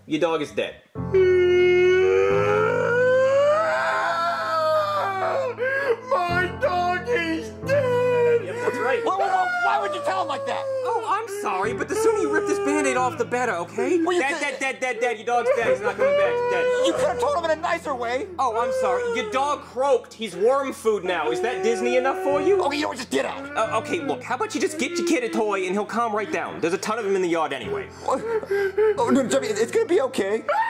your dog is dead. My dog is dead! Yep, that's right. Why would you tell him like that? Oh, I'm sorry, but the sooner you rip this Band-Aid off, the better, okay? Well, Dead. Your dog's dead. He's not coming back. He's dead. You could have told him in a nicer way. Oh, I'm sorry. Your dog croaked. He's worm food now. Is that Disney enough for you? Okay, you know what? Just get out. Okay, look, how about you just get your kid a toy and he'll calm right down. There's a ton of them in the yard anyway. Oh, no, Jeffy, it's gonna be okay.